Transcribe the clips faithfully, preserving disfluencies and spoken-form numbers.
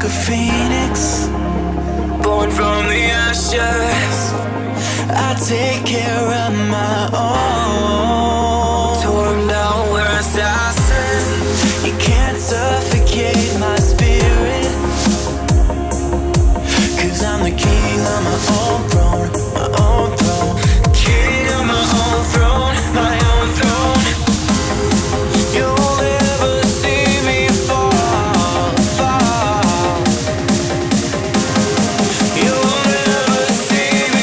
a phoenix, born from the ashes. I take care of my own. Torn down, we're assassins. You can't suffocate my spirit, 'cause I'm the king of my own throne, my own throne. King of my own throne, my own throne. You'll never see me fall, fall. You'll never see me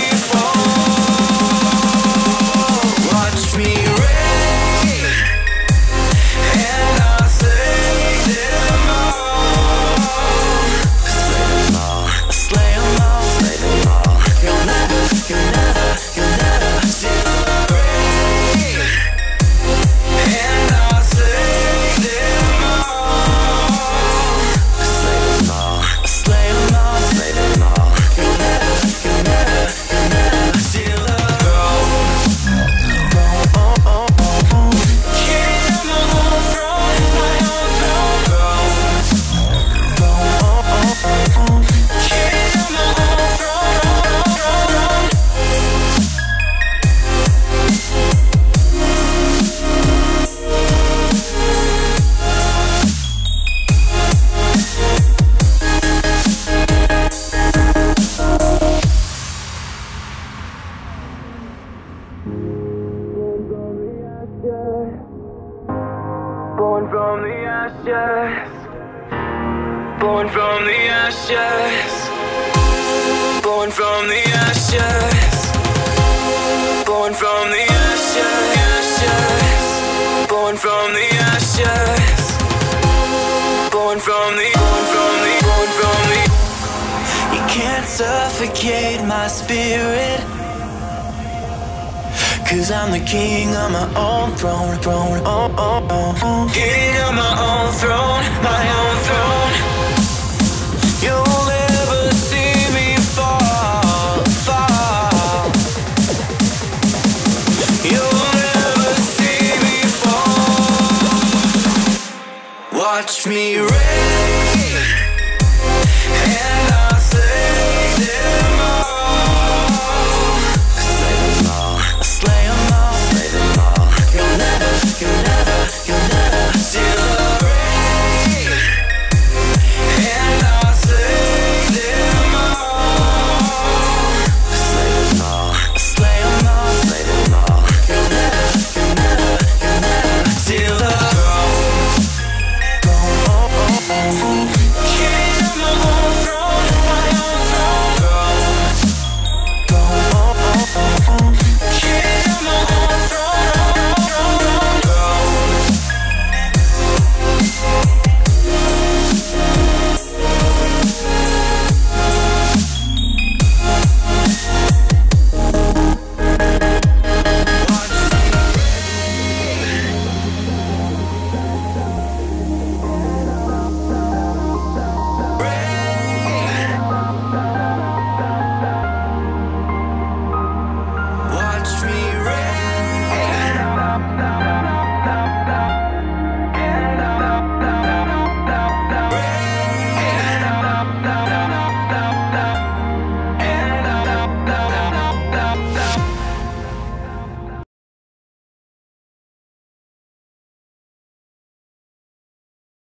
fall. Watch me rave, and I'll slay them all. Slay them all, slay them all, slay them all. You'll never, you'll never, you'll never see me rave, and I'll slay them all. Slay them all, slay them all, slay them all. You'll never, you'll never, you'll never see love grow, grow, oh, oh, oh, oh. King of my own throne, my own throne, grow, grow, oh, oh, oh, oh. King of my own throne, throne, throne. Born from the ashes, born from the ashes, born from the ashes, born from the ashes, born from the ashes, born from the, born from the, born from the. You can't suffocate my spirit, 'cause I'm the king of my own throne, throne, oh, oh, oh, oh. King of my own throne, my own throne. You'll never see me fall, fall. You'll never see me fall. Watch me rave.